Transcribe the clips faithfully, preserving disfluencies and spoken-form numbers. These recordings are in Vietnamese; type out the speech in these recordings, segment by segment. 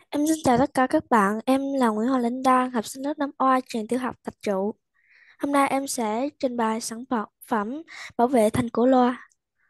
Em xin chào tất cả các bạn, em là Nguyễn Hoàng Linh Đan, học sinh lớp năm A trường tiểu học Thạch Trụ. Hôm nay em sẽ trình bày sản phẩm phẩm bảo vệ thành cổ loa.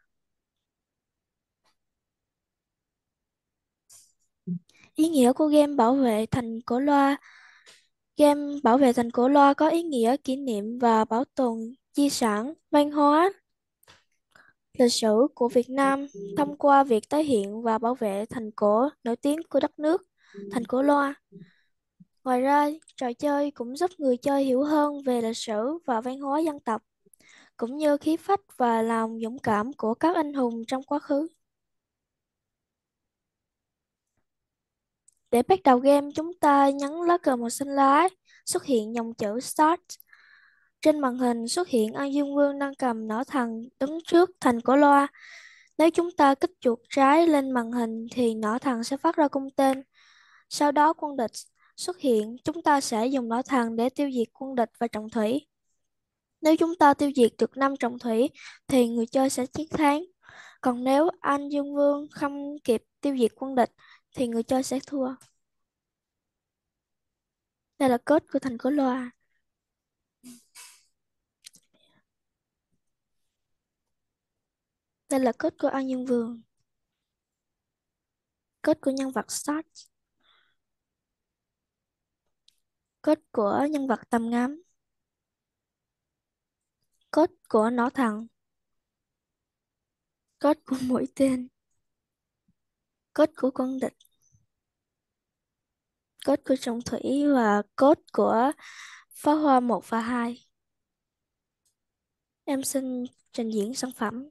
Ý nghĩa của game bảo vệ thành cổ loa. Game bảo vệ thành cổ loa có ý nghĩa kỷ niệm và bảo tồn di sản văn hóa, lịch sử của Việt Nam thông qua việc tái hiện và bảo vệ thành cổ nổi tiếng của đất nước, thành cổ loa. Ngoài ra, trò chơi cũng giúp người chơi hiểu hơn về lịch sử và văn hóa dân tộc, cũng như khí phách và lòng dũng cảm của các anh hùng trong quá khứ. Để bắt đầu game, chúng ta nhấn lá cờ màu xanh lá, xuất hiện dòng chữ Start. Trên màn hình xuất hiện An Dương Vương đang cầm nỏ thần đứng trước thành cổ loa. Nếu chúng ta kích chuột trái lên màn hình thì nỏ thần sẽ phát ra cung tên. Sau đó quân địch xuất hiện, chúng ta sẽ dùng nỏ thần để tiêu diệt quân địch và trọng thủy. Nếu chúng ta tiêu diệt được năm trọng thủy thì người chơi sẽ chiến thắng. Còn nếu An Dương Vương không kịp tiêu diệt quân địch thì người chơi sẽ thua. Đây là code của thành cổ loa. Đây là code của An Dương Vương. Code của nhân vật Start. Code của nhân vật tầm ngắm. Code của nỏ thần. Code của mũi tên. Code của quân địch. Code của trọng thủy và code của pháo hoa một và hai. Em xin trình diễn sản phẩm.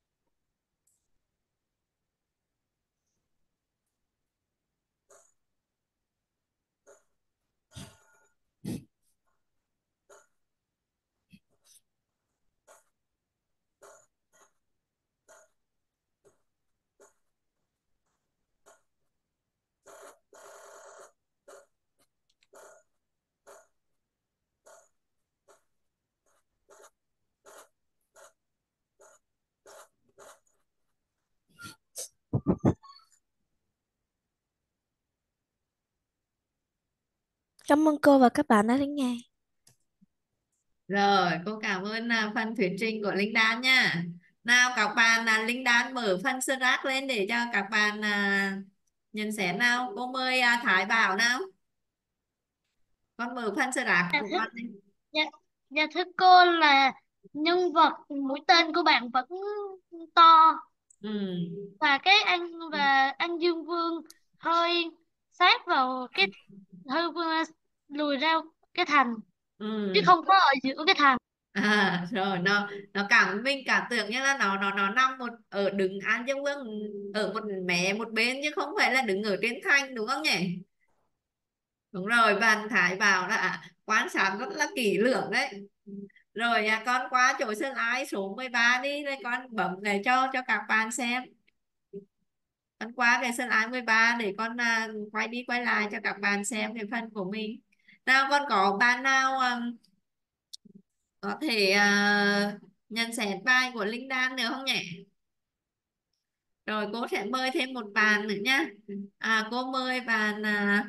Cảm ơn cô và các bạn đã lắng nghe. Rồi, cô cảm ơn à, phần thuyết trình của Linh Đan nha. Nào các bạn, à, Linh Đan mở phần slide lên để cho các bạn à, nhận xét nào. Cô mời à, Thái Bảo nào. Con mở phần slide Dạ của thưa, con đi. dạ, dạ thưa cô là nhân vật mũi tên của bạn vẫn to, Ừ. và cái anh và anh Dương Vương hơi sát vào cái hơi vừa lùi ra cái thành, chứ Ừ. không có ở giữa cái thành. À, rồi nó nó cảm mình cảm tưởng như là nó nó nó nằm một ở đứng An Dương Vương ở một mé một bên chứ không phải là đứng ở trên thanh, đúng không nhỉ? Đúng rồi, bạn Thái Bảo là quan sát rất là kỹ lưỡng đấy. Rồi à, con qua chỗ slide số mười ba đi, rồi con bấm để cho cho các bạn xem. Con qua cái slide mười ba để con à, quay đi quay lại cho các bạn xem cái phần của mình. Nào con có bạn nào à, có thể à, nhận xét bài của Linh Đan nữa không nhỉ? Rồi cô sẽ mời thêm một bạn nữa nhá. À, cô mời bạn à,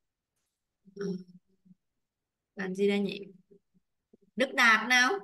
bạn gì đây nhỉ? Đức Đạt nào.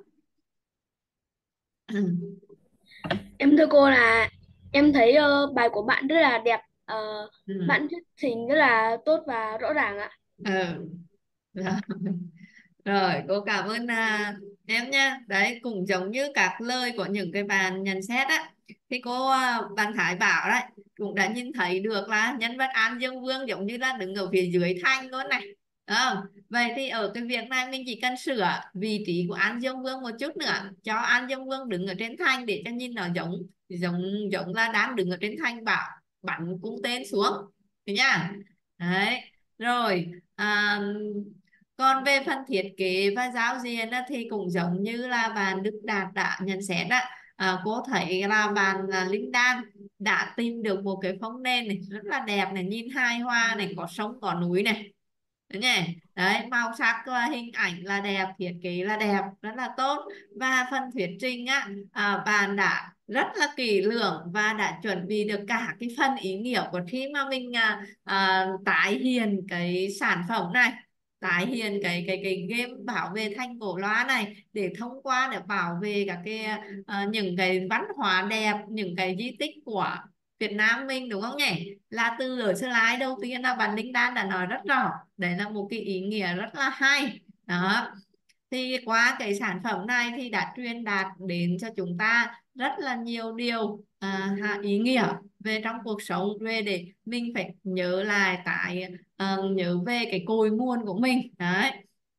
Em thưa cô là em thấy ờ, bài của bạn rất là đẹp. Ờ, Ừ. Bạn thuyết trình rất là tốt và rõ ràng ạ. Ừ. Rồi. Rồi, cô cảm ơn à, em nha. Đấy, cũng giống như các lời của những cái bạn nhận xét á. Thì cô, à, bạn Thái Bảo đấy, cũng đã nhìn thấy được là nhân vật An Dương Vương giống như là đứng ở phía dưới thanh luôn này. Đúng không? Vậy thì ở cái việc này mình chỉ cần sửa vị trí của An Dương Vương một chút nữa. Cho An Dương Vương đứng ở trên thanh để cho nhìn nó giống giống giống là đang đứng ở trên thanh bảo bắn cung tên xuống. Được nhá? Đấy. Rồi, à, còn về phần thiết kế và giao diện á, thì cũng giống như là bạn Đức Đạt đã nhận xét á. À, cô thấy là bạn là Linh Đan đã tìm được một cái phông nền này rất là đẹp này, nhìn hài hòa này, có sông có núi này. Đúng nhỉ? Đấy, màu sắc và hình ảnh là đẹp, thiết kế là đẹp, rất là tốt. Và phần thuyết trình á, à, bạn đã rất là kỹ lưỡng và đã chuẩn bị được cả cái phần ý nghĩa của khi mà mình à, à, tái hiện cái sản phẩm này, tái hiện cái cái cái game bảo vệ thành cổ loa này, để thông qua để bảo vệ các cái à, những cái văn hóa đẹp, những cái di tích của Việt Nam mình, đúng không nhỉ? Là từ ở slide đầu tiên là bạn Linh Đan đã nói rất rõ, đấy là một cái ý nghĩa rất là hay đó. Thì qua cái sản phẩm này thì đã truyền đạt đến cho chúng ta rất là nhiều điều à, ha- ý nghĩa về trong cuộc sống, về để mình phải nhớ lại tại ờ, nhớ về cái cội nguồn của mình đấy.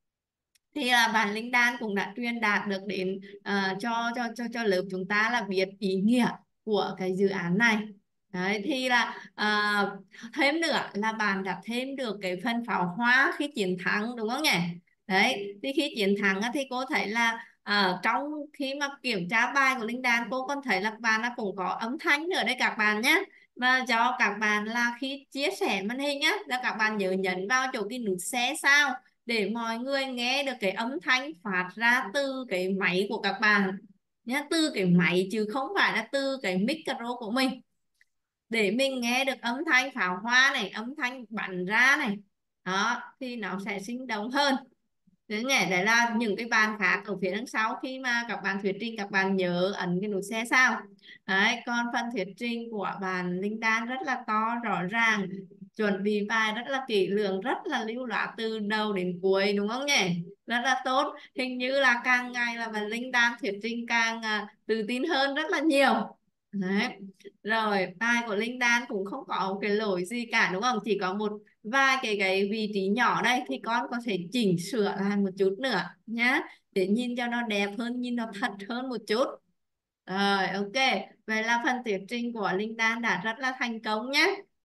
Thì là bạn Linh Đan cũng đã truyền đạt được đến à, cho cho cho cho lớp chúng ta là biết ý nghĩa của cái dự án này. Đấy thì là à, thêm nữa là bạn đã thêm được cái phần pháo hoa khi chiến thắng, đúng không nhỉ? Đấy thì khi chiến thắng á, thì cô thấy là à, trong khi mà kiểm tra bài của Linh Đan, cô còn thấy là bạn là cũng có âm thanh nữa đây các bạn nhé. Mà cho các bạn là khi chia sẻ màn hình á, là các bạn nhớ nhấn vào chỗ cái nút share sao, để mọi người nghe được cái âm thanh phát ra từ cái máy của các bạn nhé, từ cái máy chứ không phải là từ cái micro của mình, để mình nghe được âm thanh pháo hoa này, âm thanh bắn ra này, đó thì nó sẽ sinh động hơn. Thế nhỉ, đấy là những cái bàn khác ở phía đằng sau, khi mà các bạn thuyết trình các bạn nhớ ấn cái nút xe sao. Đấy, còn phần thuyết trình của bạn Linh Đan rất là to, rõ ràng, chuẩn bị bài rất là kỹ lưỡng, rất là lưu loát từ đầu đến cuối, đúng không nhỉ? Rất là tốt. Hình như là càng ngày là bạn Linh Đan thuyết trình càng à, tự tin hơn rất là nhiều. Đấy. Rồi bài của Linh Đan cũng không có cái lỗi gì cả, đúng không? Chỉ có một vài cái cái vị trí nhỏ đây thì con có thể chỉnh sửa lại một chút nữa nhá, để nhìn cho nó đẹp hơn, nhìn nó thật hơn một chút. Rồi ok, vậy là phần thuyết trình của Linh Đan đã rất là thành công nhé.